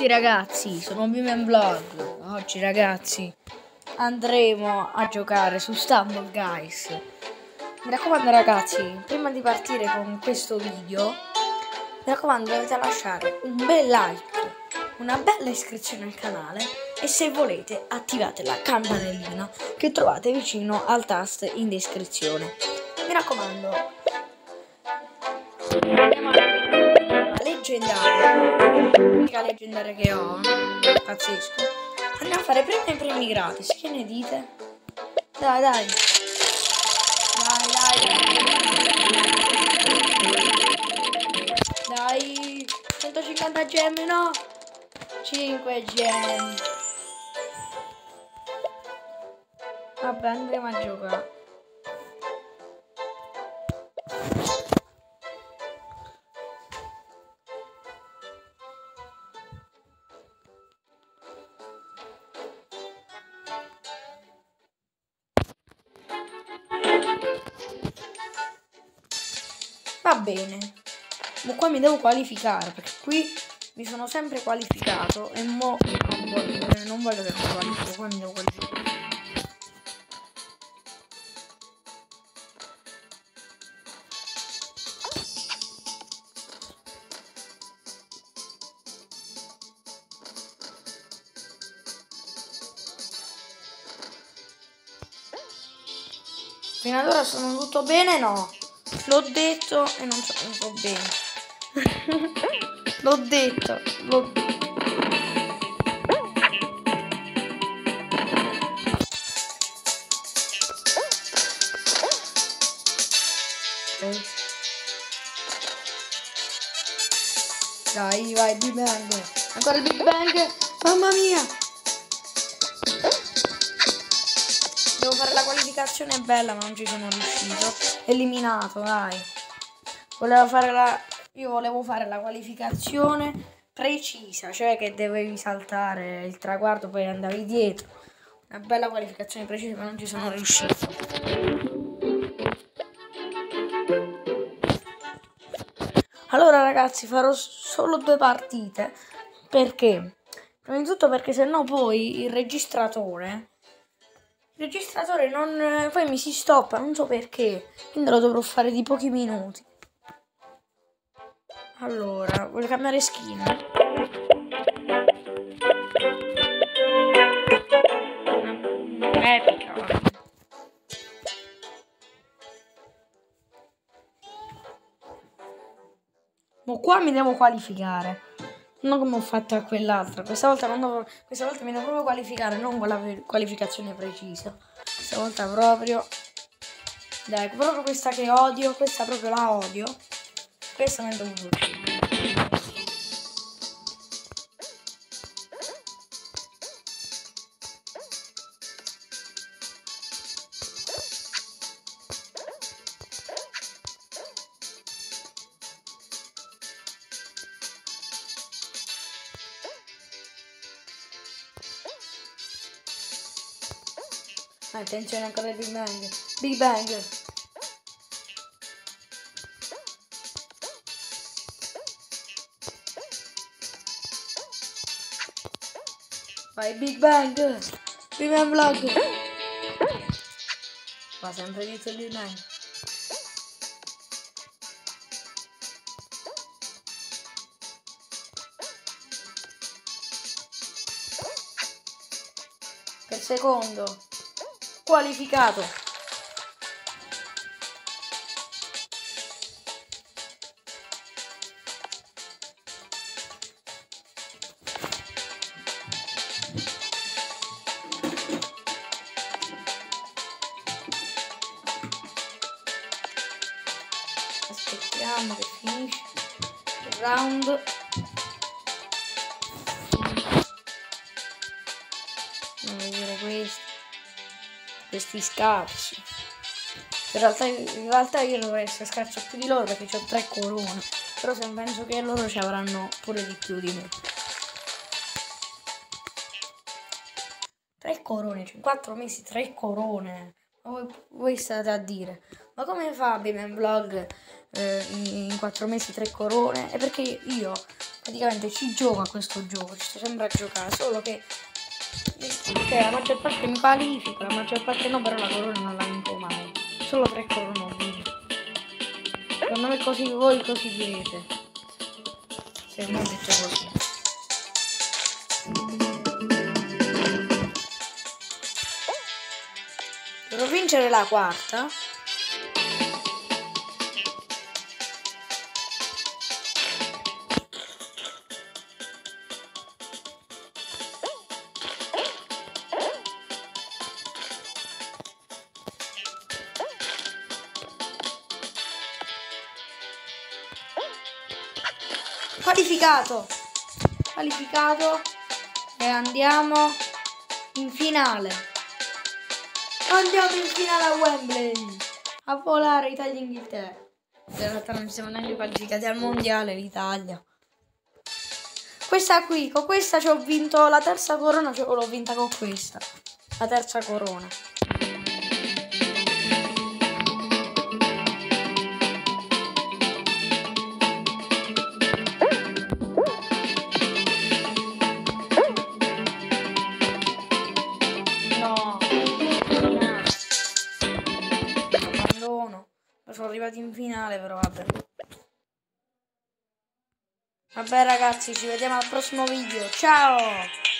tutti ragazzi, sono BeamandVlog. Oggi ragazzi andremo a giocare su Stumble Guys. Mi raccomando ragazzi, prima di partire con questo video, mi raccomando dovete lasciare un bel like, una bella iscrizione al canale e se volete attivate la campanellina che trovate vicino al tasto in descrizione. Mi raccomando. Andiamo alla leggendaria, l'unica leggendaria che ho, pazzesco. Andiamo a fare prima i premi gratis, che ne dite? Dai dai, dai, 150 gemme, no? 5 gemme. Vabbè, andremo a giocare. Va bene, ma qua mi devo qualificare perché qui mi sono sempre qualificato e mo non voglio che mi qualifico, qua mi devo qualificare. Fino ad ora sono tutto bene? No. L'ho detto e non so bene. L'ho detto. Okay. Dai, vai, Big Bang. Ancora il Big Bang. Mamma mia. Devo fare la qualificazione bella, ma non ci sono riuscito. Eliminato, dai. Io volevo fare la qualificazione precisa, cioè che dovevi saltare il traguardo, poi andavi dietro. Una bella qualificazione precisa, ma non ci sono riuscito. Allora ragazzi, farò solo 2 partite. Perché? Prima di tutto perché sennò poi il registratore non poi mi si stoppa, non so perché, quindi lo dovrò fare di pochi minuti. Allora, voglio cambiare skin. Epica. Ma qua mi devo qualificare. Non come ho fatto a quell'altra. Questa volta mi devo proprio qualificare, non con la qualificazione precisa. Questa volta proprio. Dai, proprio questa che odio, questa proprio la odio. Questa mi è dovuto uscire. Attenzione ancora il Big Bang. Big Bang. Vai Big Bang. BeamandVlog. Va sempre detto il Big Bang. Per secondo. Qualificato. Aspettiamo che finisce il round. Andiamo a vedere questi scarsi. In realtà io dovrei essere scarso più di loro perché ho 3 corone. Però se penso che loro ci avranno pure di più di me. 3 corone, cioè 4 mesi, 3 corone. Ma voi state a dire, ma come fa BeamandVlog in 4 mesi 3 corone? È perché io praticamente ci gioco a questo gioco, ci sto sempre a giocare, solo che la maggior parte mi qualifica, la maggior parte no, però la corona non la vinco mai. Solo 3 corone ho vinto. Secondo me così voi così direte. Se non ho detto così. Devo vincere la quarta. Qualificato e andiamo in finale. Andiamo in finale a Wembley a volare Italia-Inghilterra. In realtà non siamo neanche qualificati al mondiale l'Italia. Questa qui, con questa ci ho vinto la terza corona, l'ho vinta con questa. La terza corona. Sono arrivati in finale, però vabbè. Vabbè ragazzi, ci vediamo al prossimo video. Ciao!